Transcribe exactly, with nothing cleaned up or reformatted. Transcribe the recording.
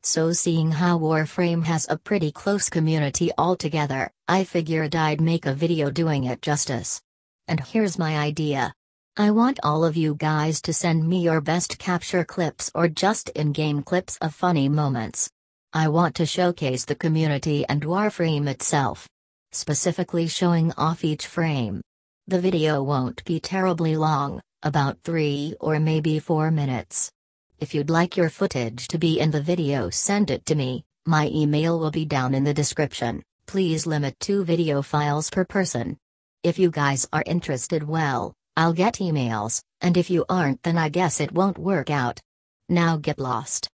So seeing how Warframe has a pretty close community altogether, I figured I'd make a video doing it justice. And here's my idea. I want all of you guys to send me your best capture clips or just in-game clips of funny moments. I want to showcase the community and Warframe itself. Specifically showing off each frame. The video won't be terribly long, about three or maybe four minutes. If you'd like your footage to be in the video, send it to me. My email will be down in the description. Please limit two video files per person. If you guys are interested, well, I'll get emails, and if you aren't, then I guess it won't work out. Now get lost.